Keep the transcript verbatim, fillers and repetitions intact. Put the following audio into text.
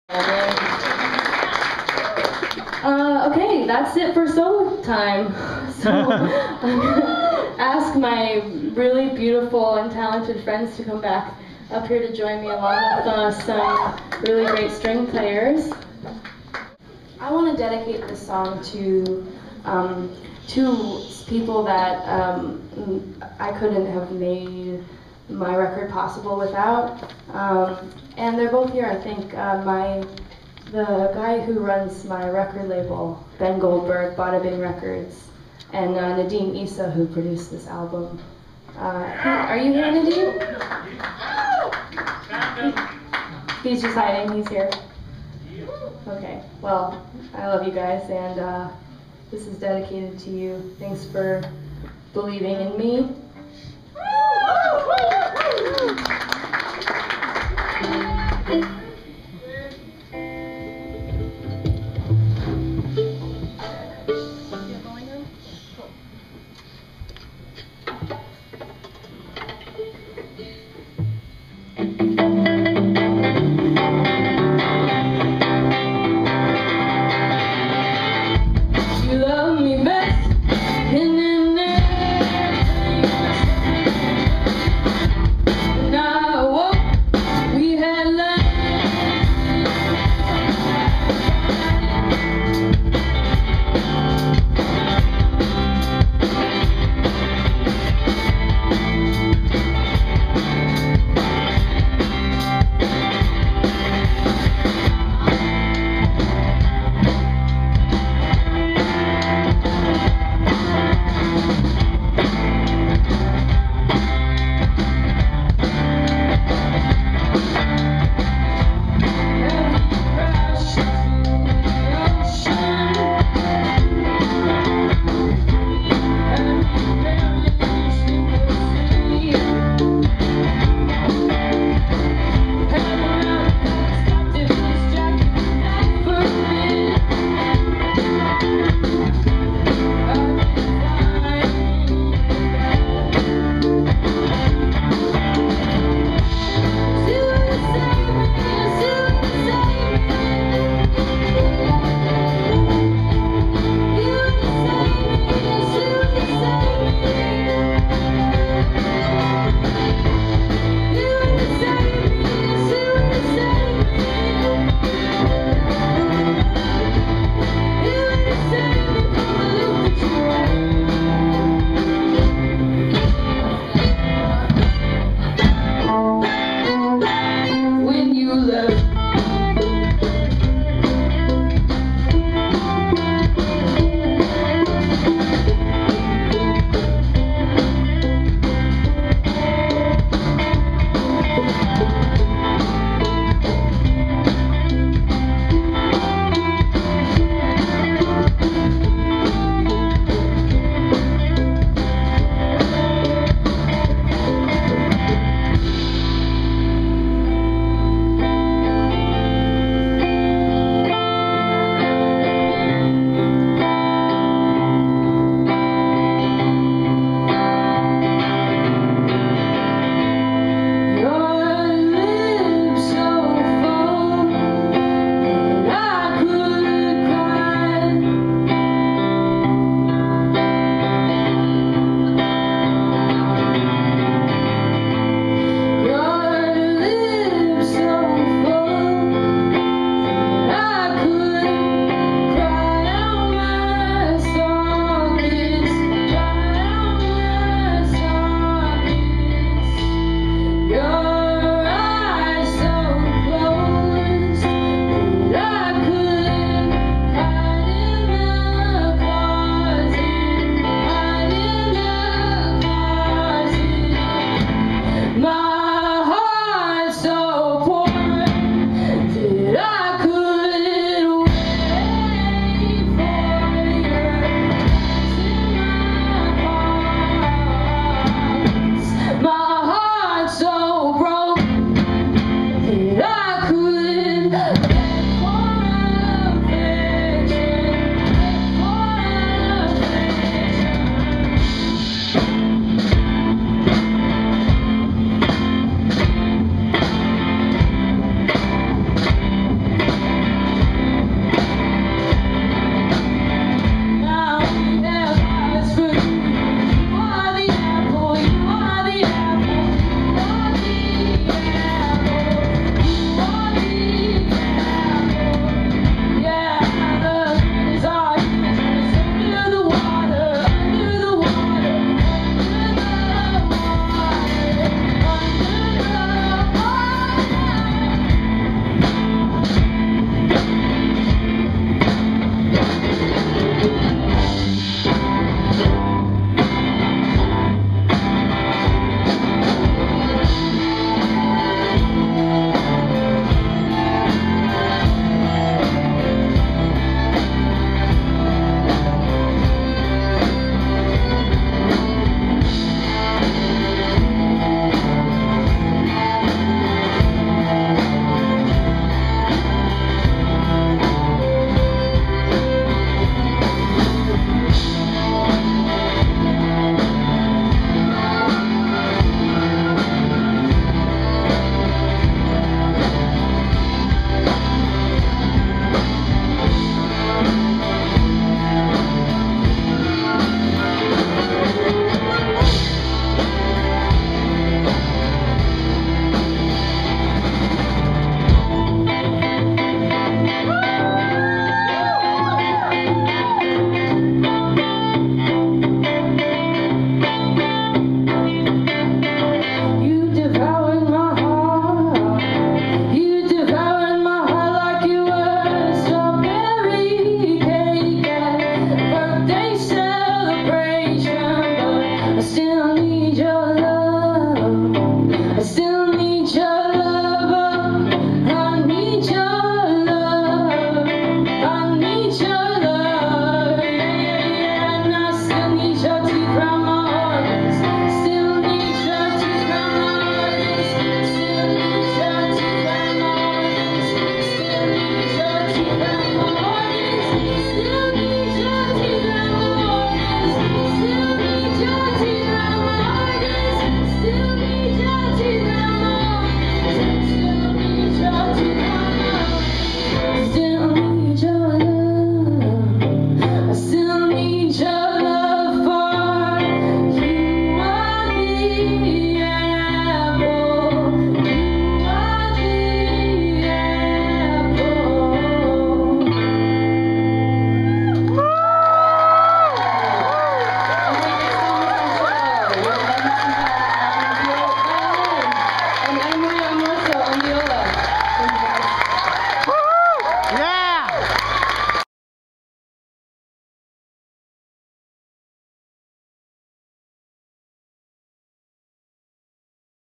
Uh, okay, that's it for solo time. So I'm gonna ask my really beautiful and talented friends to come back up here to join me along with uh, some really great string players. I want to dedicate this song to um, two people that um, I couldn't have made my record possible without. Um, and they're both here, I think. Uh, my The guy who runs my record label, Ben Goldberg, Bada Bing Records, and uh, Nadim Issa, who produced this album. Uh, he, are you here, Nadim? He, he's just hiding, he's here. Okay, well, I love you guys, and uh, this is dedicated to you. Thanks for believing in me.